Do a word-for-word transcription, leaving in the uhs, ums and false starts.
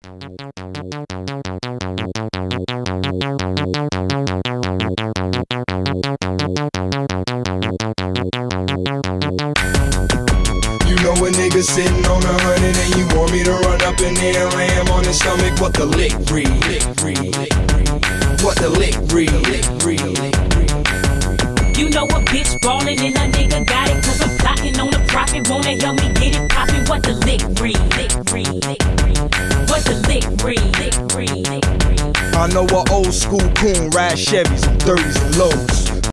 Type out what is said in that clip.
You know a nigga sitting on a hundred and you want me to run up in there and ram on his stomach. What the lick read? What the lick read? You know a bitch ballin' and a nigga got it, cause I'm plotting on the profit. Wanna help me get it poppin'? What the lick read? What the lick read? I know a old school coon ride Chevys on thirties and lows.